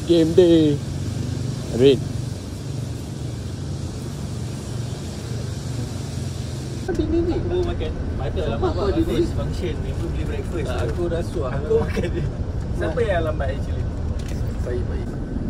Game day. Red. Ni aku makan. Patut lah mak aku first function ni beli breakfast. Aku dah suah. Aku makan dia. Siapa yang lambat actually? Baik.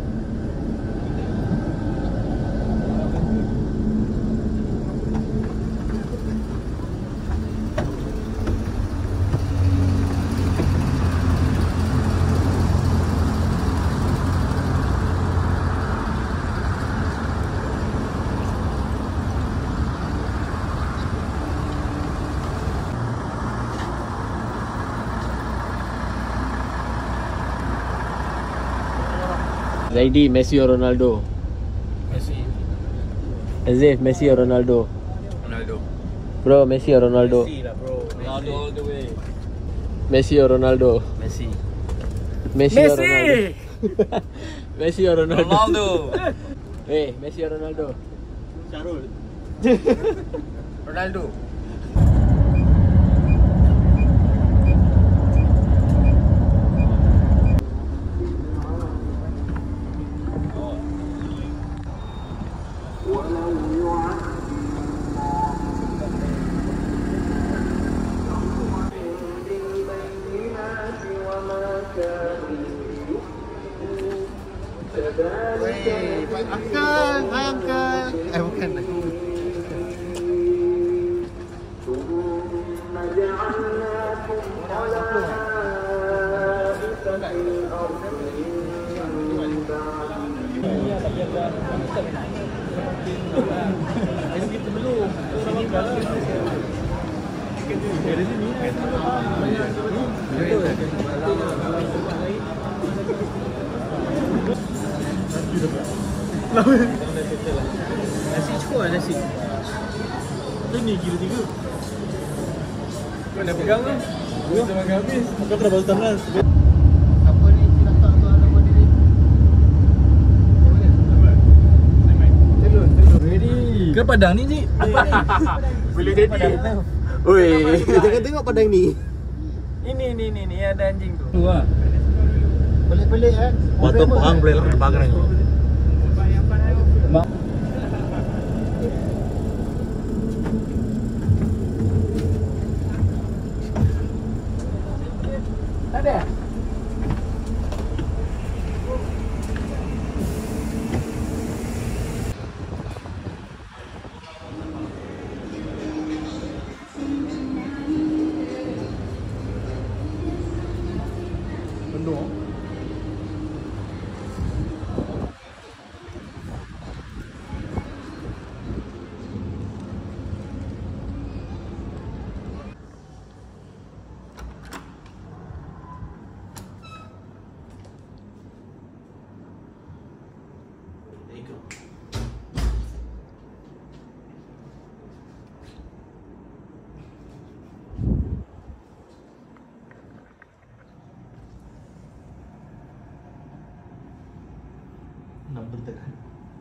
Zaidi, Messi or Ronaldo? Messi. Azif, Messi or Ronaldo? Ronaldo. Bro, Messi or Ronaldo? Messi lah bro. Ronaldo all the way. Messi or Ronaldo? Messi. Messi or Ronaldo? Messi or Ronaldo? Ronaldo. Hey, Messi or Ronaldo? Syarul. Ronaldo. Uncle, hi uncle. Bukan. Nasi cukup lah nasi. Ini kilo 3. Kau dah pegang kan? Belum dah makan habis. Kau terus baru tangan. Apa ni cina tak tu nama diri? Ready. Ke padang ni Cik? Boleh jadi. Oi, Jangan tengok padang ni. Ini ada anjing tu. Tu lah. Pelik-pelik kan? Waktu pohang boleh lah terbakar ni. Ada? Bendung. Nak bertekan.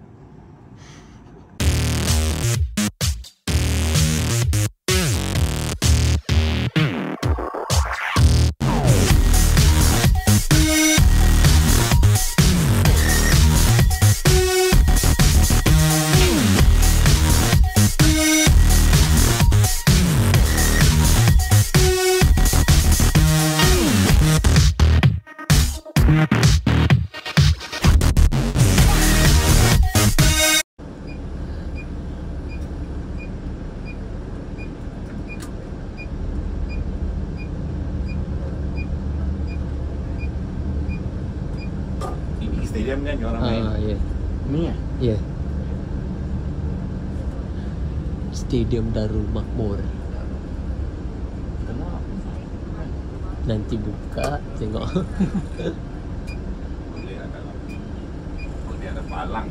Ini stadium kan orang main. ya. Ni ya? Ya. Stadium Darul Makmur. Kenapa? Nanti buka, tengok. Boleh lah kalau dia ada palang.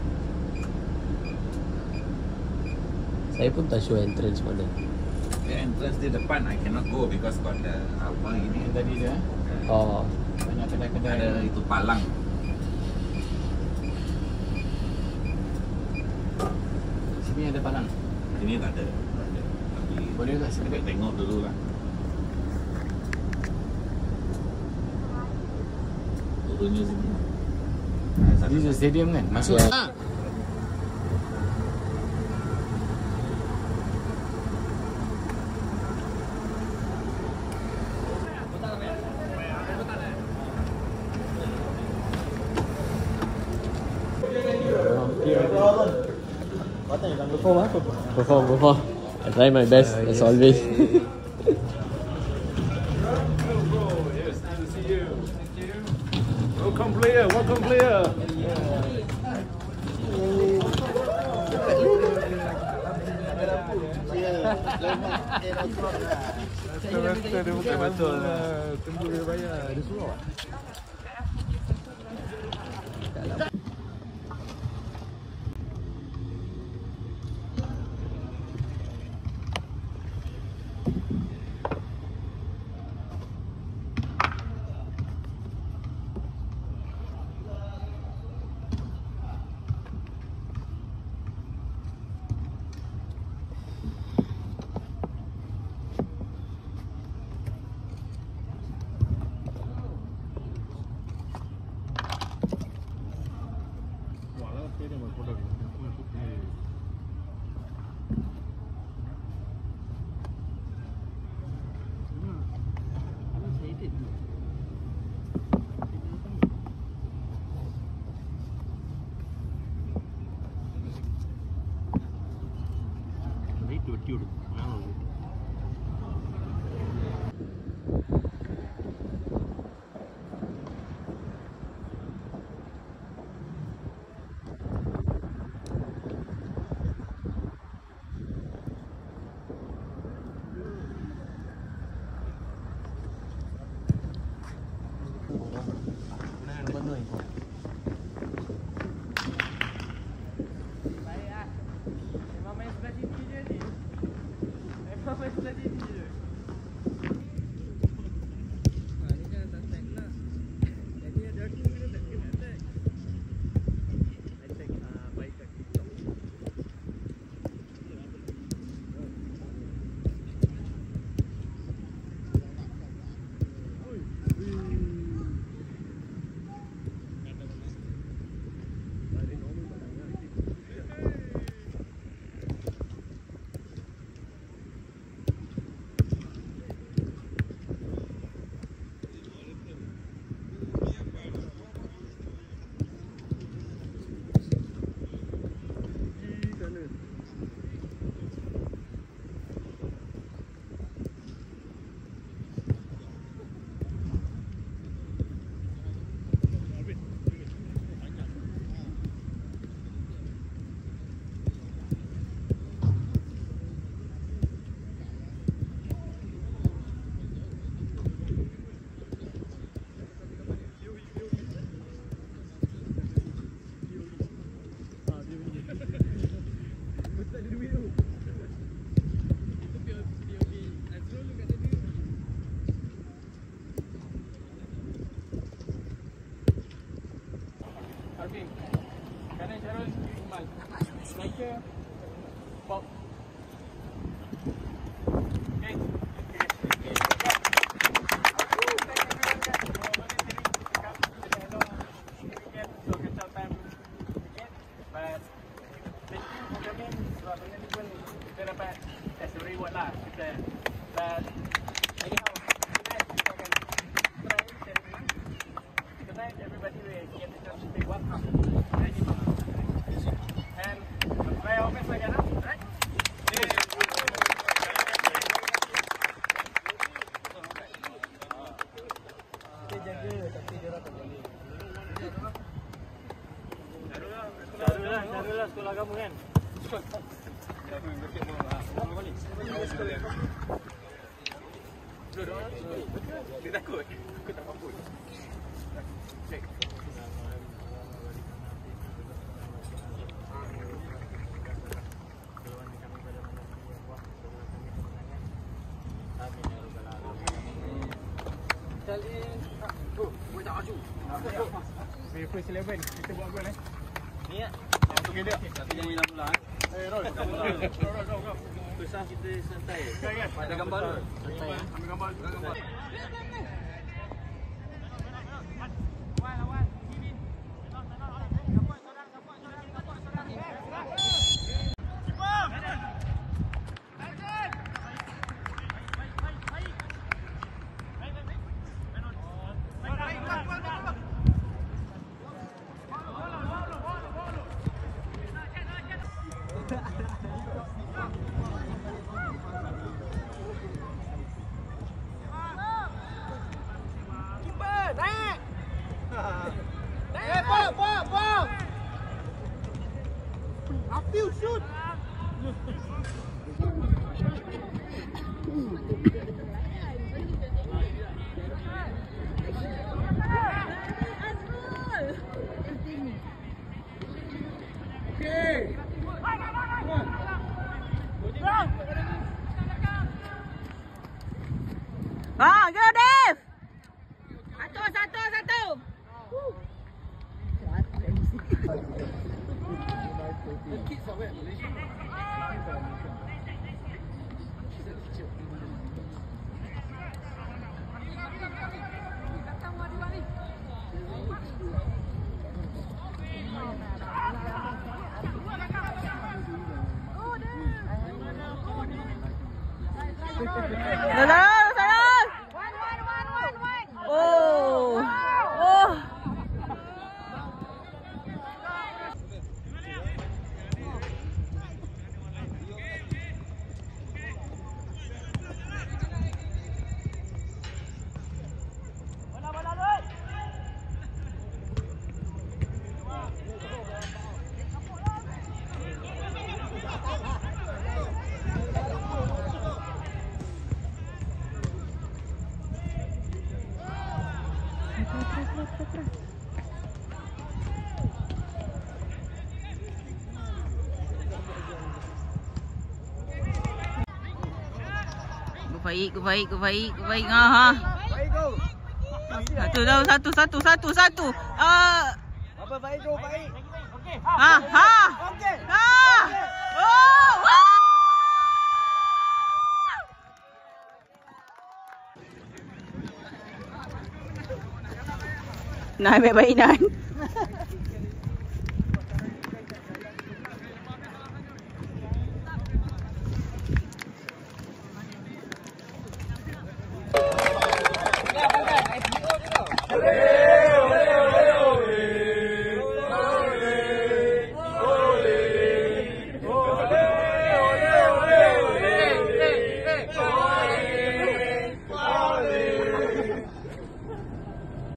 Saya pun tak sure entrance mana. The entrance di depan I cannot go because got the apa ini Tadi dia Oh, banyak kedai-kedai. ada itu palang. Sini ada palang. Ini tak ada. Tapi Boleh tak kita sedikit? tengok dulu lah. Turunnya sini. This is stadium kan? Masuk. Yeah. Perform. I try my best as always. Yes, nice to see you. Thank you. Welcome player. Betul, dia bukan betul lah. Tunggu dia bayar. Dia suruh. Carulah sekolah kamu kan? Dia takut. Aku tak mampu. Cek. First 11 kita buat gol ni ya. Untuk dia. Tapi jangan hilang pula roll. Roll. Susah kita santai. Ada gambar tu. Santai. Ambil gambar. Lawan. Kiper, naik. Naik, bom. Apil shoot. Okay. Ah, go Dev. Satu. Salah. Oh. Go baik. Ha. Baik go. Satu. Apa baik go, baik. Okey. Ha. Okey. Oh. Nah, baik-baik Nan.